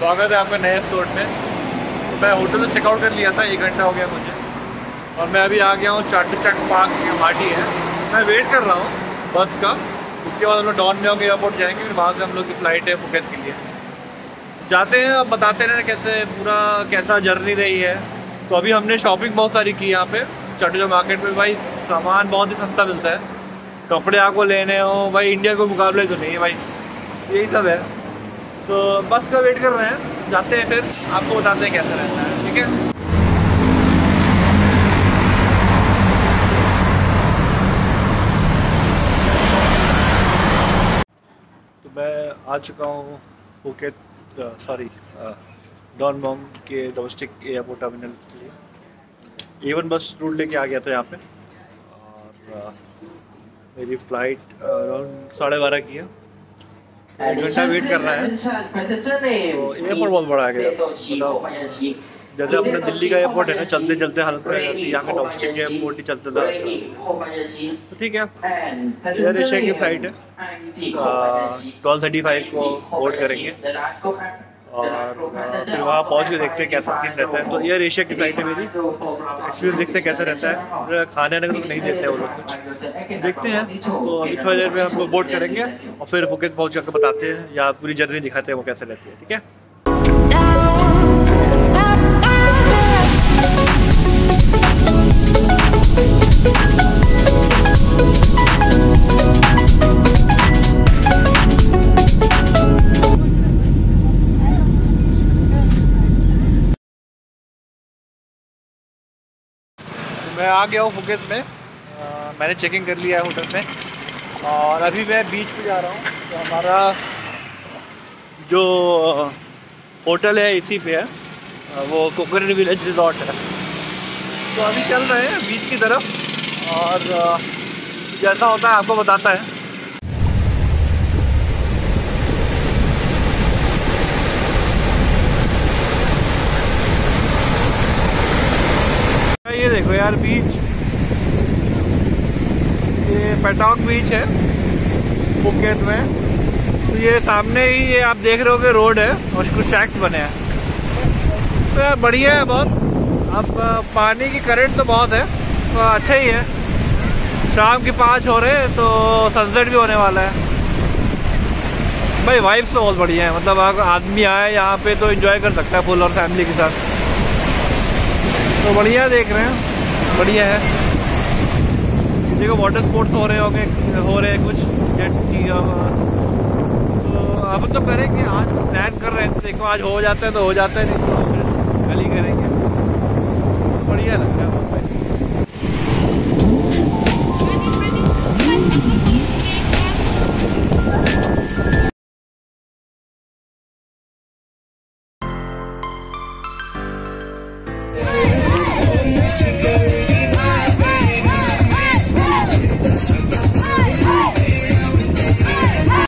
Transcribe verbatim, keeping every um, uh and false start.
स्वागत है आपका नए एपिसोड में। तो मैं होटल से चेकआउट कर लिया था, एक घंटा हो गया मुझे, और मैं अभी आ गया हूँ चाटुचक पार्क गुवाहाटी है। मैं वेट कर रहा हूँ बस का, उसके बाद हम लोग डॉन म्योंग एयरपोर्ट जाएंगे, फिर वहाँ से हम लोग की फ़्लाइट है फुकेत के लिए। जाते हैं, अब बताते हैं कैसे पूरा कैसा जर्नी रही है। तो अभी हमने शॉपिंग बहुत सारी की यहाँ पे चाटुचक मार्केट में। भाई सामान बहुत ही सस्ता मिलता है, कपड़े आपको लेने हो भाई इंडिया के मुकाबले तो नहीं है भाई, यही सब है। तो बस का वेट कर रहे हैं, जाते हैं फिर आपको बताते हैं कैसा रहता है, ठीक है। तो मैं आ चुका हूँ फुकेत, सॉरी डॉन म्योंग के डोमेस्टिक एयरपोर्ट टर्मिनल के लिए। एवन बस रूट लेके आ गया था यहाँ पे, और uh, मेरी फ़्लाइट अराउंड साढ़े बारह की है। एक घंटा वेट कर रहा है। तो एयरपोर्ट बहुत बड़ा आ गया, जैसे अपना दिल्ली का एयरपोर्ट है ना, चलते चलते हालत में जाती है, यहाँ का डोमेस्टिक एयरपोर्ट ही चलते था। तो ठीक है, एयर एशिया की फ़्लाइट है, ट्वेल्व थर्टी फाइव को बोर्ड करेंगे, और फिर वहाँ पहुँच के देखते हैं कैसा सीन रहता है। तो एयर एशिया की फ़्लाइट है मेरी, एक्सपीरियंस देखते हैं कैसा रहता है। खाने आने का तो नहीं देते हैं वो लोग, कुछ देखते हैं। तो अभी थोड़ी देर में हम लोग बोर्ड करेंगे और फिर फुकेत पहुँच कर बताते हैं, या पूरी जर्नी दिखाते हैं वो कैसे रहती है, ठीक है। मैं आ गया हूँ फुकेत में। आ, मैंने चेकिंग कर लिया है होटल में, और अभी मैं बीच पे जा रहा हूँ। तो हमारा जो होटल है इसी पे है, वो कोकोनट विलेज रिजॉर्ट है। तो अभी चल रहे हैं बीच की तरफ, और जैसा होता है आपको बताता है। ये देखो यार बीच, ये पेटॉक बीच है फुकेत में। तो ये सामने ही ये आप देख रहे हो कि रोड है और कुछ शैक्स बने हैं। तो यार बढ़िया है बहुत। अब पानी की करंट तो बहुत है, तो अच्छा ही है। शाम की पाँच हो रहे हैं तो सनसेट भी होने वाला है। भाई वाइब्स तो बहुत बढ़िया है, मतलब अगर आदमी आए यहाँ पे तो एंजॉय कर सकता है फुल और फैमिली के साथ। तो बढ़िया देख रहे हैं, बढ़िया है। देखो वाटर स्पोर्ट्स हो रहे होंगे, हो रहे हैं कुछ जेट स्की। तो अब तो करेंगे, आज प्लान कर रहे हैं, तो देखो आज हो जाता है तो हो जाता है, नहीं तो फिर कल ही करेंगे। बढ़िया लग रहा है बहुत भाई।